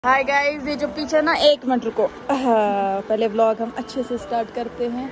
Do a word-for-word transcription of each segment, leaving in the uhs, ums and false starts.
Hi guys, ये जो पीछे ना, एक मिनट रुको। पहले व्लॉग हम अच्छे से स्टार्ट करते हैं।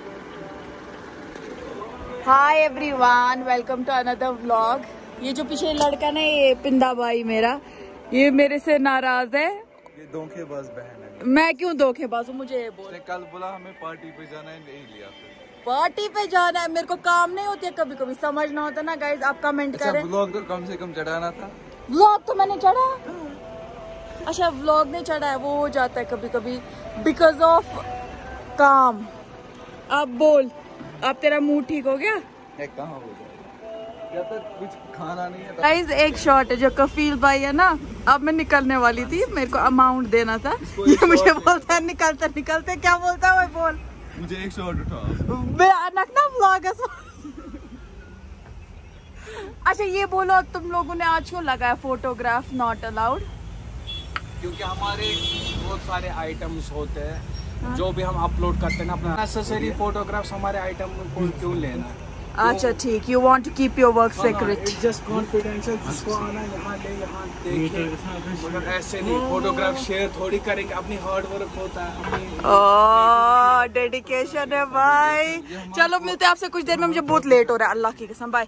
Hi everyone, welcome to another vlog. ये जो पीछे लड़का ना, ये पिंदा भाई मेरा, ये मेरे से नाराज है। ये धोखेबाज बहन है। मैं क्यों धोखेबाज हूँ? मुझे ये बोल। कल बोला हमें पार्टी पे जाना है, नहीं लिया। पार्टी पे जाना है, मेरे को काम नहीं होती है, कभी कभी समझना होता ना। गाइस आप कमेंट अच्छा, करें। व्लॉग तो कम से कम चढ़ाना था। व्लॉग तो मैंने चढ़ा। अच्छा, व्लॉग नहीं चढ़ा है, वो हो जाता है कभी कभी बिकॉज ऑफ काम। अब बोल, अब तेरा मूड ठीक हो गया? कहाँ हो जाएगा, जब तक कुछ खाना नहीं है। गाइस एक शॉट है जो कफील भाई है ना, अब मैं निकलने वाली थी, मेरे को अमाउंट देना था। ये मुझे बोलता है निकलते निकलते, क्या बोलता है वो? बोल मुझे एक शॉट उठाओ। भयानक ना व्लॉग है। अच्छा ये बोलो, तुम लोगों ने आज क्यों लगाया फोटोग्राफ नॉट अलाउड? क्योंकि हमारे बहुत सारे आइटम्स होते हैं। हाँ? जो भी हम अपलोड करते हैं ना, अपना नेसेसरी फोटोग्राफ्स हमारे आइटम को क्यों लेना है? अच्छा ठीक, you want to keep your work secret. It's just confidential. जिसको आना है यहाँ ले, यहाँ देखे, मगर ऐसे नहीं। फोटोग्राफ शेयर थोड़ी करेंगे, अपनी हार्ड वर्क होता है। ओह डेडिकेशन है भाई। चलो मिलते हैं आपसे कुछ देर में, मुझे बहुत लेट हो रहा है, अल्लाह की कसम। बाय।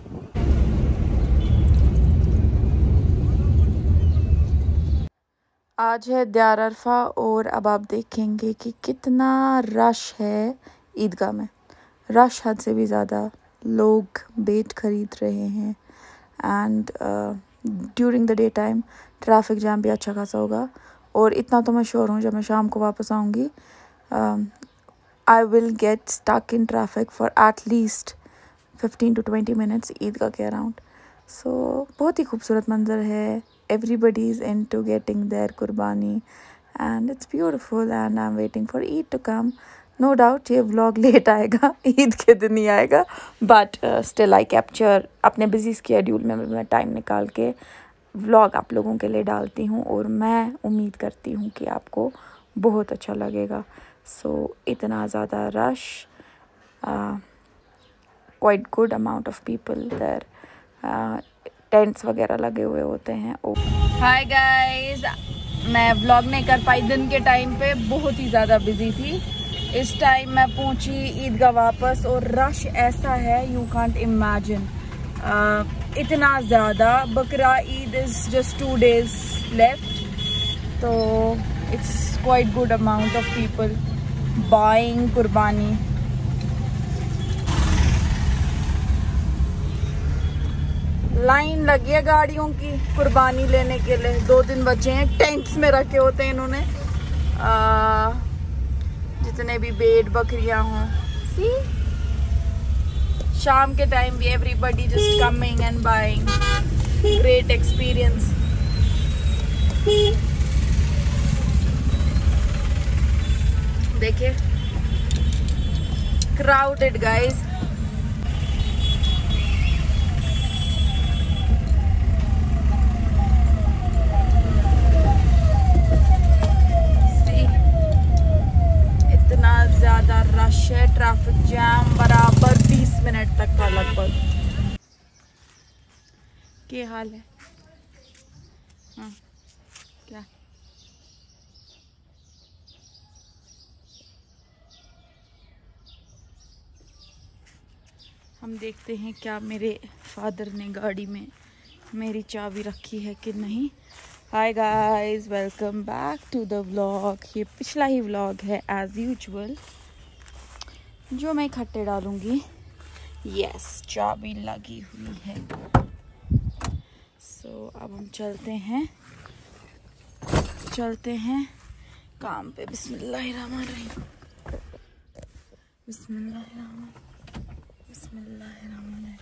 आज है दयार अरफा और अब आप देखेंगे कि कितना रश है ईदगाह में। रश हद से भी ज़्यादा, लोग बेट खरीद रहे हैं and during the day time traffic jam भी अच्छा खासा होगा। और इतना तो मैं श्योर हूँ, जब मैं शाम को वापस आऊँगी I will get stuck in traffic for at least fifteen to twenty minutes Idgah के अराउंड। सो बहुत ही खूबसूरत मंजर है। Everybody is into getting their कुर्बानी and it's beautiful and I'm waiting for Eid to come. No doubt ये vlog late आएगा, ईद के दिन ही आएगा, but uh, still I capture अपने busy schedule में मैं टाइम निकाल के vlog आप लोगों के लिए डालती हूँ और मैं उम्मीद करती हूँ कि आपको बहुत अच्छा लगेगा। So इतना ज़्यादा rush, uh, quite good amount of people there. uh, tents वगैरह लगे हुए होते हैं। हाय गाइस, मैं व्लॉग नहीं कर पाई दिन के टाइम पे, बहुत ही ज़्यादा बिजी थी। इस टाइम मैं पहुंची ईदगाह वापस और रश ऐसा है यू कांट इमेजिन। इतना ज़्यादा। Bakra Eid is just two days left, तो it's quite good amount of people buying कुर्बानी। लाइन लगी है गाड़ियों की कुर्बानी लेने के लिए। दो दिन बचे हैं, टेंट्स में रखे होते हैं इन्होंने, आ, जितने भी भेड़ बकरियां हों। सी शाम के टाइम भी everybody just coming and buying. Great experience. देखिए क्राउडेड गाइस। ज़्यादा रश है, ट्रैफिक जैम बराबर बीस मिनट तक का लगभग। क्या हाल है? हाँ क्या हम देखते हैं क्या मेरे फादर ने गाड़ी में मेरी चाबी रखी है कि नहीं। Hi guys, welcome back to the vlog. ये पिछला ही व्लॉग है एज यूजुअल, जो मैं इकट्ठे डालूंगी। यस, चाबी लगी हुई है। सो so, अब हम चलते हैं चलते हैं काम पे। बिस्मिल्लाहिर्रहमानिर्रहीम, बिस्मिल्लाहिर्रहमान बिस्मिल्लाहिर्रहमानिर्रहीम।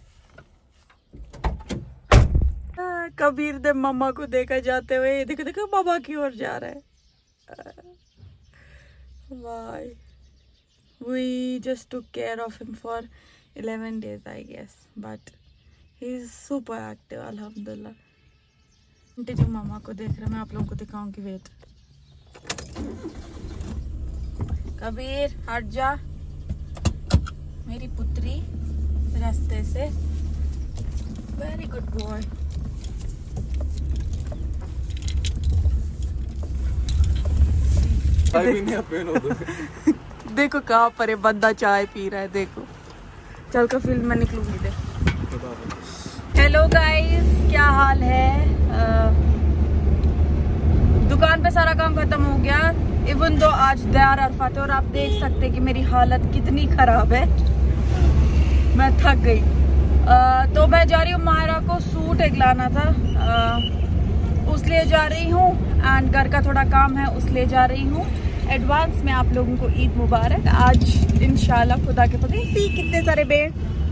कबीर दे मम्मा को देखा जाते हुए, देखो देखो बाबा की ओर जा रहा है। Why we just took care of him for eleven days I guess, but he is super active alhamdulillah। Continue मामा को देख रहे, मैं आप लोगों को दिखाऊंगी। वेट कबीर हट जा मेरी पुत्री रास्ते से। Very good boy. चाय भी नहीं पेन हो तो देखो कहाँ पर है बंदा चाय पी रहा है, देखो। चल का फील्ड में निकलूंगी। देख हेलो गाइस, क्या हाल है? आ, दुकान पे सारा काम खत्म हो गया। इवन तो आज दयार अरफा थे और आप देख सकते हैं कि मेरी हालत कितनी खराब है, मैं थक गई। आ, तो मैं जा रही हूँ, मायरा को सूट एक लाना था, आ, उस लिए जा रही हूँ। एंड घर का थोड़ा काम है, उस लिए जा रही हूँ। एडवांस में आप लोगों को ईद मुबारक। आज इंशाल्लाह खुदा के पता नहीं कितने सारे बेड,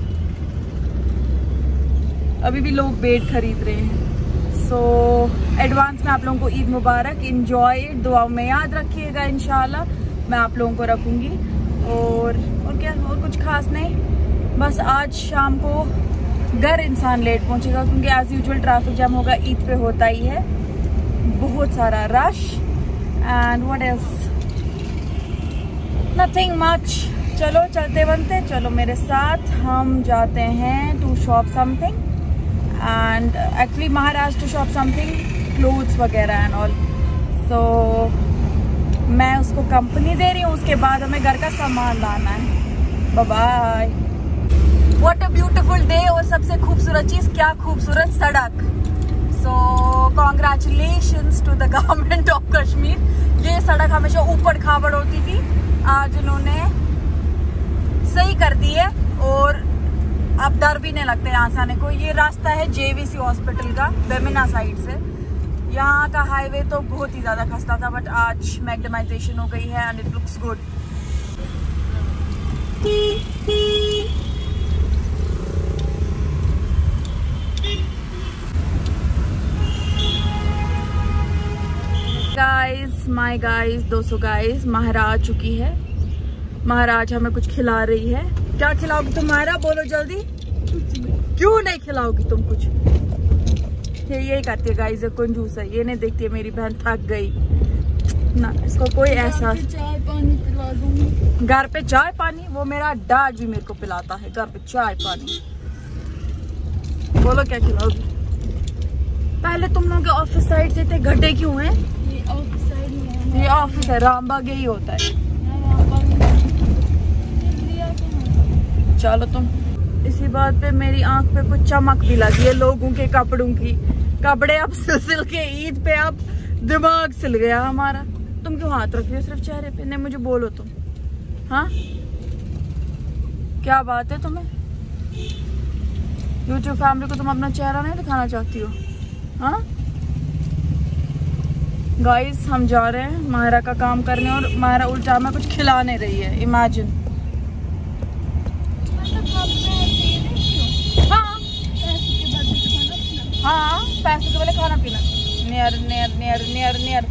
अभी भी लोग बेड खरीद रहे हैं। सो so, एडवांस में आप लोगों को ईद मुबारक। इंजॉय, दुआओं में याद रखिएगा। इंशाल्लाह मैं आप लोगों को रखूँगी। और और क्या, और कुछ खास नहीं, बस आज शाम को घर इंसान लेट पहुंचेगा क्योंकि एज यूजुअल ट्रैफिक जाम होगा, ईद पे होता ही है बहुत सारा rush. And what else, nothing much. चलो चलते बनते, चलो मेरे साथ, हम जाते हैं to shop something. And actually Maharaj to shop something, clothes वगैरह एंड ऑल। सो मैं उसको कंपनी दे रही हूँ, उसके बाद हमें घर का सामान लाना है। Bye bye. What a beautiful day. और सबसे खूबसूरत चीज, क्या खूबसूरत सड़क। So congratulations to the government of Kashmir. ये सड़क हमेशा ऊपर खाबड़ होती थी, आज इन्होंने सही कर दी है और अब डर भी नहीं लगता यहाँ से आने को। ये रास्ता है जेवीसी हॉस्पिटल का, बेमिना साइड से। यहाँ का हाईवे तो बहुत ही ज्यादा खस्ता था, बट आज मैग्नेमाइजेशन हो गई है and it looks good. Guys, my guys, दोस्तों गाइस, माहिरा आ चुकी है। महाराज हमें कुछ खिला रही है। क्या खिलाओगी तुम माहिरा, बोलो जल्दी। क्यों नहीं खिलाओगी तुम कुछ? ये यही करती है गाइस, ये कंजूस है, ये नहीं देखती है मेरी बहन थक गई ना, इसको कोई एहसास। चाय पानी पिला दूंगी। घर पे चाय पानी, वो मेरा डैड भी मेरे को पिलाता है घर पे चाय पानी। बोलो क्या खिलाओगी? पहले तुम लोग के ऑफिस साइड से थे, गड्ढे क्यों हैं? ये ऑफिस साइड में, ये ऑफिस है, रामबाग यही होता है। चलो तुम, इसी बात पे मेरी आंख पे कुछ चमक भी लगी है लोगों के कपड़ों की। कपड़े अब सिल सिल के ईद पे अब दिमाग सिल गया हमारा। तुम क्यों हाथ रख रही हो सिर्फ चेहरे पे? नहीं मुझे बोलो तुम, हाँ क्या बात है तुम्हें? यूट्यूब फैमिली को तुम अपना चेहरा नहीं दिखाना चाहती हो? हाँ गाइस, हम जा रहे हैं माहिरा का काम करने और माहिरा उल्टा हमें कुछ खिला नहीं रही है। इमेजिन। हाँ हाँ, पैसे के पहले खाना पीना। Near near near near near.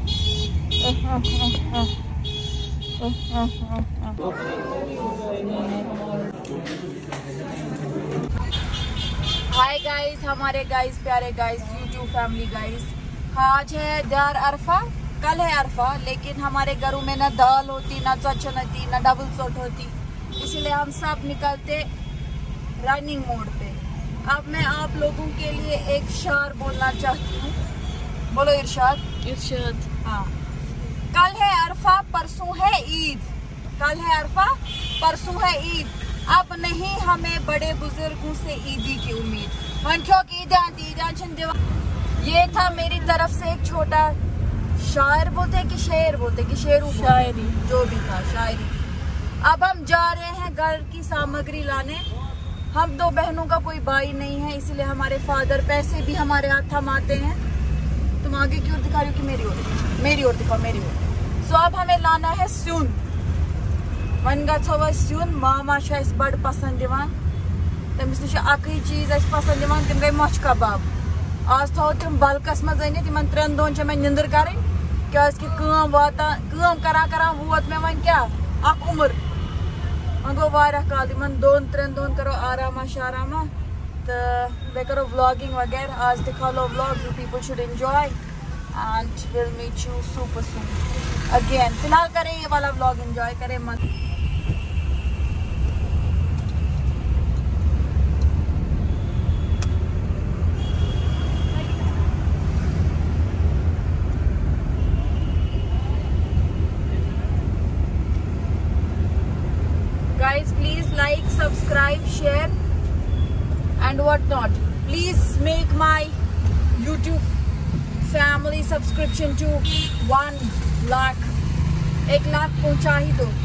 Hi guys, हमारे गाइस, प्यारे गाइस, यूट्यूब फैमिली गाइस, आज है दयार अरफा, कल है अरफा, लेकिन हमारे घरों में ना दाल होती, ना चचन होती, ना डबल सोट होती, इसलिए हम सब निकलते रनिंग मोड पे। अब मैं आप लोगों के लिए एक शार बोलना चाहती हूँ। बोलो इरशाद। इरशाद। हाँ, कल है अरफा, परसों है ईद। कल है अरफा, परसों है ईद। अब नहीं हमें बड़े बुजुर्गों से ईदी की उम्मीद। मन क्यों की ईद। ये था मेरी तरफ से एक छोटा शायर बोलते हैं कि शेर बोलते हैं कि शेरू, शायरी, जो भी था शायरी। अब हम जा रहे हैं घर की सामग्री लाने। हम दो बहनों का कोई भाई नहीं है, इसलिए हमारे फादर पैसे भी हमारे हाथ थमाते हैं। तुम आगे की ओर दिखा रही हो कि मेरी ओर? मेरी ओर दिखाओ, मेरी ओर। सो अब हमें लाना है स्यून। वन गो स्यून, मामा बड़ पसंद दिवान, तमिस निश अकई चीज पसंद दिवान, तिम गई मोछ कबाब। आज थो तुम बल्कस मज अनित, इन त्रेन दोन मे निंदर कर क्या करा करा वोत मे वन क्या अख उम्र, वन गो काल, इन दोन त्रेन दोन करो आरामा शारामा तो बे करो व्लॉगिंग वगैरह। आज दिखा vlog, you people should enjoy and will meet you super soon again. फिलहाल करें ये वाला व्लॉग, एंजॉय करें मत। subscribe, share and what not. Please make my YouTube family subscription to one lakh. एक लाख पहुंचा ही दो.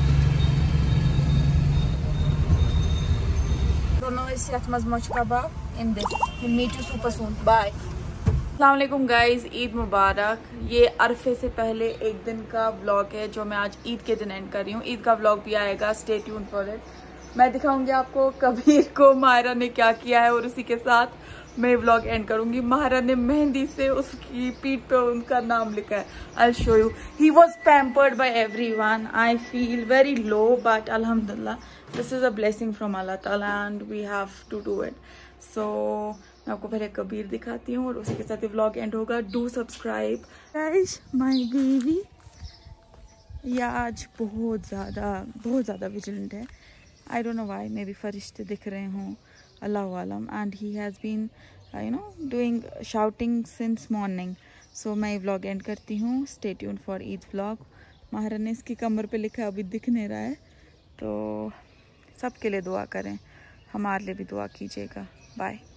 दोनों इस यात मज मच कबा in this. We'll meet you super soon. Bye. अस्सलाम वालेकुम गाइज, ईद मुबारक। ये अरफे से पहले एक दिन का व्लॉग है जो मैं आज ईद के दिन एंड कर रही हूँ। ईद का व्लॉग भी आएगा, स्टे ट्यून फॉर इट। मैं दिखाऊंगी आपको कबीर को माहिरा ने क्या किया है और उसी के साथ मैं व्लॉग एंड करूंगी। माहिरा ने मेहंदी से उसकी पीठ पे उनका नाम लिखा है। I show you. He was pampered by everyone. I feel very low but अल्हम्दुलिल्लाह this is a blessing from Allah ताला and we have to do it. So मैं आपको पहले कबीर दिखाती हूँ और उसी के साथ ही व्लॉग एंड होगा। Do subscribe guys. My baby ये आज बहुत ज़्यादा बहुत ज़्यादा विजिलेंट है। I don't know why, maybe फरिश्ते दिख रहे हों, अल्लाह आलम। And he has been you know doing shouting since morning. So मैं व्लॉग एंड करती हूँ। Stay tune for Eid vlog. Mahira ने इसकी कमर पे लिखा है, अभी दिख नहीं रहा है, तो सबके लिए दुआ करें, हमारे लिए भी दुआ कीजिएगा। बाय।